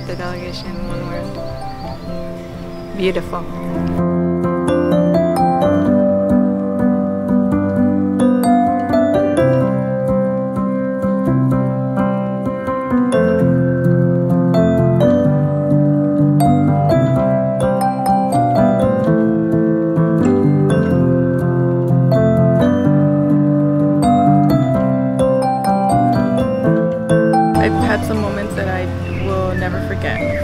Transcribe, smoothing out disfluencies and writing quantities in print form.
the delegation in one word. Beautiful. I've had some moments that I will never forget.